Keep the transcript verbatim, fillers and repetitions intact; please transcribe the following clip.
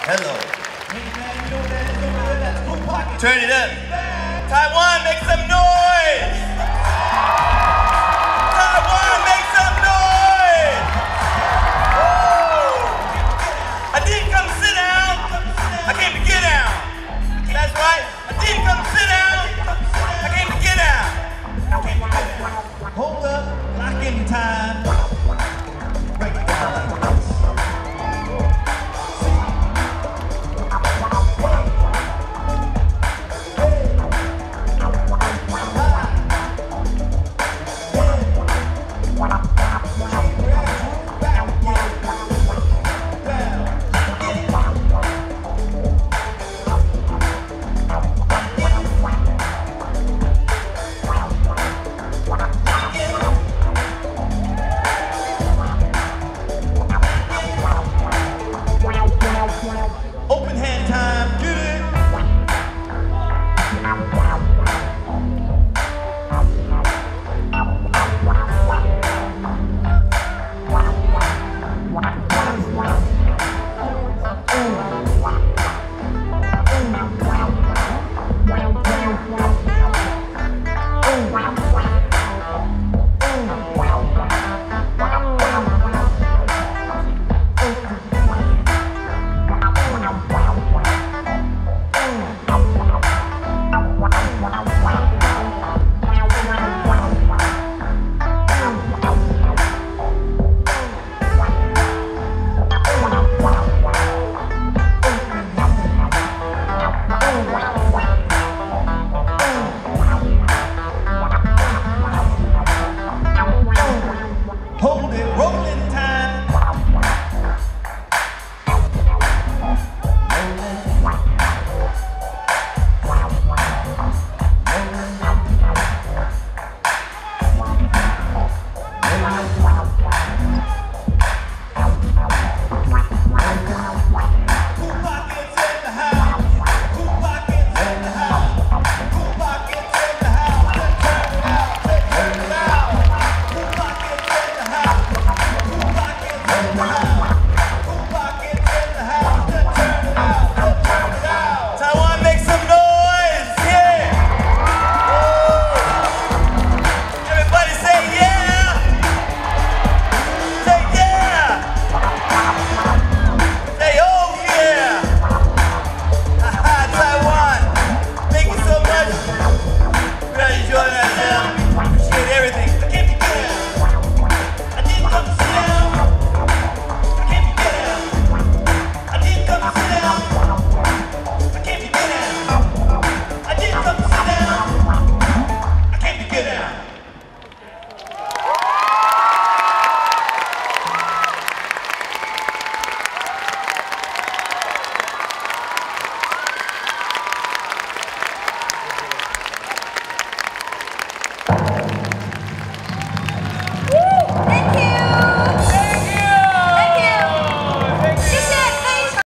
Hello. Turn it up. Taiwan, make some noise. Taiwan, make some noise. Woo! I didn't come sit down. I came to get down. That's right. I didn't come sit down. I came to get down. Hold up, lock in time. Break it down like this. Open hand time, get it! Hold it, rolling time. Cool pockets in the house. Cool pockets in the house. Cool pockets in the house. Turn it out, turn it out. Cool pockets in the house. Cool pockets in the house. Cool pockets in the house. Turn it out, turn it out. Taiwan, make some noise. Yeah. Woo. Everybody say yeah. Say yeah. Say oh yeah. Haha, Taiwan. Thank you so much. Really enjoying ourselves. Appreciate everything. I can't be good. I didn't come to sit down. I can't be good. I didn't come to sit down. I can't be good. I didn't come to sit down. I can't be good.